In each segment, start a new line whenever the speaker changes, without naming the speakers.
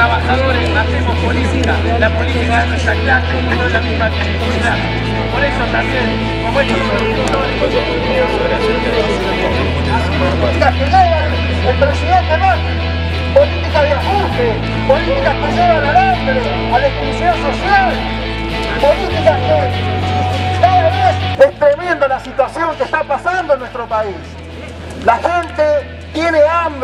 trabajadores hacemos política, la política de nuestra clase, no es la misma actividad. Por eso también, como estos
políticas que llevan el presidente Macri, políticas de ajuste, políticas que llevan al hambre, a la exclusión social, políticas que cada vez es tremenda la situación que está pasando en nuestro país. La gente tiene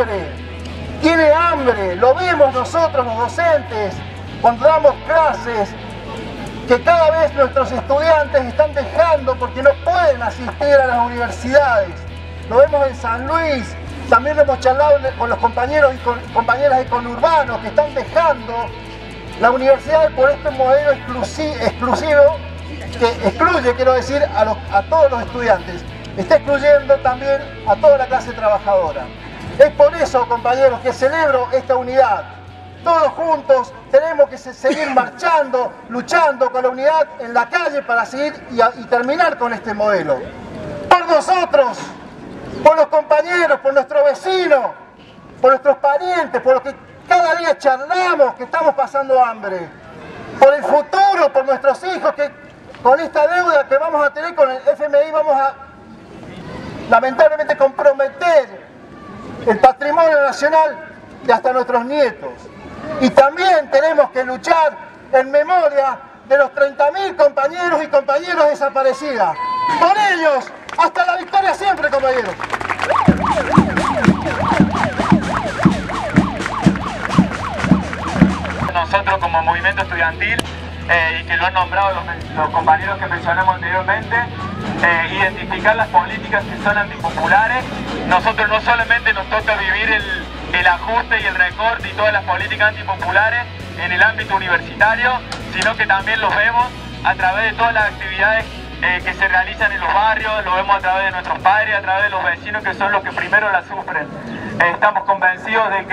hambre, lo vemos nosotros los docentes cuando damos clases, que cada vez nuestros estudiantes están dejando porque no pueden asistir a las universidades. Lo vemos en San Luis, también lo hemos charlado con los compañeros y compañeras de conurbanos que están dejando la universidad por este modelo exclusivo que excluye, quiero decir, a todos los estudiantes. Está excluyendo también a toda la clase trabajadora. Es por eso, compañeros, que celebro esta unidad. Todos juntos tenemos que seguir marchando, luchando con la unidad en la calle para seguir y terminar con este modelo. Por nosotros, por los compañeros, por nuestros vecinos, por nuestros parientes, por los que cada día charlamos que estamos pasando hambre. Por el futuro, por nuestros hijos que con esta deuda que vamos a tener con el FMI vamos a lamentablemente comprometer el patrimonio nacional de hasta nuestros nietos. Y también tenemos que luchar en memoria de los 30.000 compañeros y compañeras desaparecidas. Por ellos, hasta la victoria siempre, compañeros.
Nosotros como movimiento estudiantil, y que lo han nombrado los compañeros que mencionamos anteriormente, identificar las políticas que son antipopulares. Nosotros no solamente nos toca vivir el ajuste y el recorte y todas las políticas antipopulares en el ámbito universitario, sino que también los vemos a través de todas las actividades que se realizan en los barrios, lo vemos a través de nuestros padres, a través de los vecinos que son los que primero la sufren. Estamos convencidos de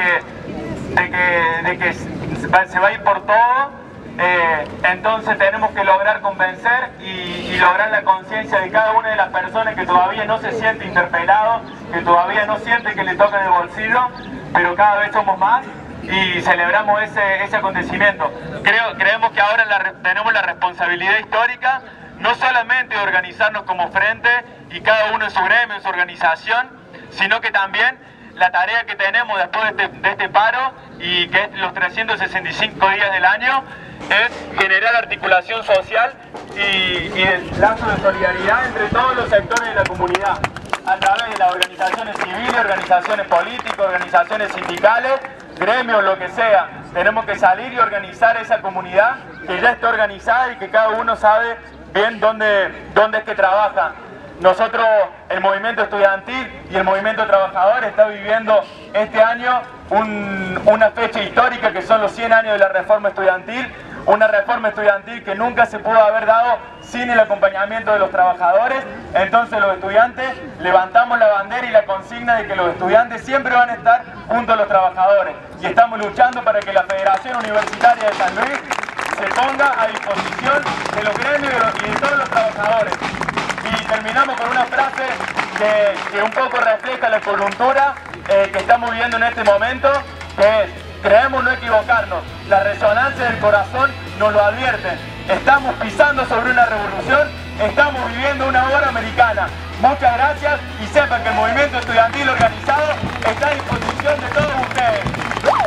que se va a ir por todo. Entonces tenemos que lograr convencer y lograr la conciencia de cada una de las personas que todavía no se siente interpelado, que todavía no siente que le toca en el bolsillo, pero cada vez somos más y celebramos ese acontecimiento. Creemos que ahora tenemos la responsabilidad histórica, no solamente de organizarnos como frente y cada uno en su gremio, en su organización, sino que también la tarea que tenemos después de este paro y que es los 365 días del año es generar articulación social y el lazo de solidaridad entre todos los sectores de la comunidad a través de las organizaciones civiles, organizaciones políticas, organizaciones sindicales, gremios, lo que sea. Tenemos que salir y organizar esa comunidad que ya está organizada y que cada uno sabe bien dónde es que trabaja. Nosotros, el movimiento estudiantil y el movimiento trabajador está viviendo este año una fecha histórica que son los 100 años de la reforma estudiantil, una reforma estudiantil que nunca se pudo haber dado sin el acompañamiento de los trabajadores. Entonces los estudiantes levantamos la bandera y la consigna de que los estudiantes siempre van a estar junto a los trabajadores y estamos luchando para que la Federación Universitaria de San Luis se ponga a disposición de los gremios y de todos los trabajadores. Y terminamos con una frase que un poco refleja la coyuntura que estamos viviendo en este momento, que es: creemos no equivocarnos, la resonancia del corazón nos lo advierte. Estamos pisando sobre una revolución, estamos viviendo una hora americana. Muchas gracias y sepan que el movimiento estudiantil organizado está a disposición de todos ustedes.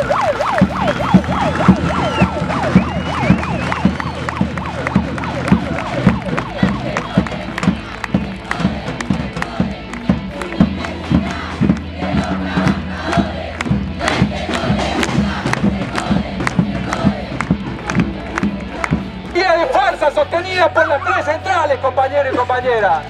Sostenida por las tres centrales, compañeros y compañeras.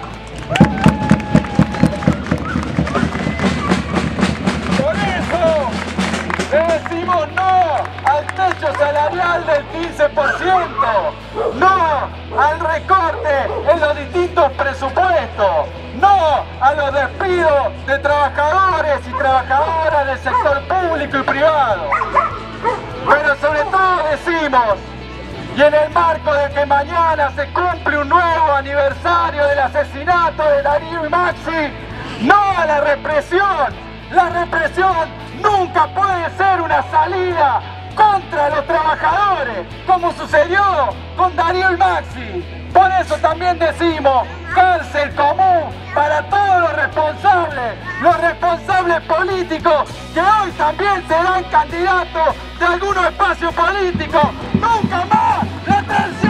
Por eso le decimos no al techo salarial del 15%, no al recorte en los distintos presupuestos, no a los despidos de trabajadores y trabajadoras del sector público y privado. Pero sobre todo decimos, y en el marco de que mañana se cumple un nuevo aniversario del asesinato de Darío y Maxi, no a la represión. La represión nunca puede ser una salida contra los trabajadores, como sucedió con Darío y Maxi. Por eso también decimos cárcel común para todos los responsables políticos que hoy también serán candidatos de algunos espacios políticos. ¡Nunca más la tensión!